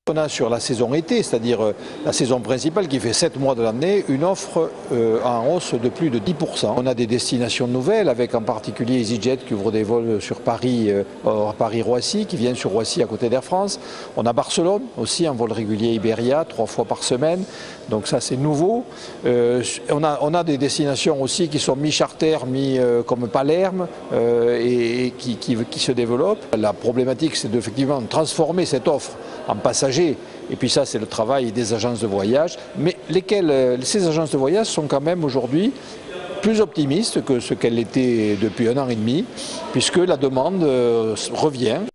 On a sur la saison été, c'est-à-dire la saison principale qui fait 7 mois de l'année, une offre en hausse de plus de 10%. On a des destinations nouvelles avec en particulier EasyJet qui ouvre des vols sur Paris, Paris-Roissy, qui viennent sur Roissy à côté d'Air France. On a Barcelone aussi, un vol régulier Iberia, 3 fois par semaine. Donc ça c'est nouveau. On a des destinations aussi qui sont mi-charter, comme Palerme et qui se développent. La problématique c'est effectivement de transformer cette offre en passagers. Et puis ça, c'est le travail des agences de voyage, mais ces agences de voyage sont quand même aujourd'hui plus optimistes que ce qu'elles étaient depuis 1 an et demi, puisque la demande revient.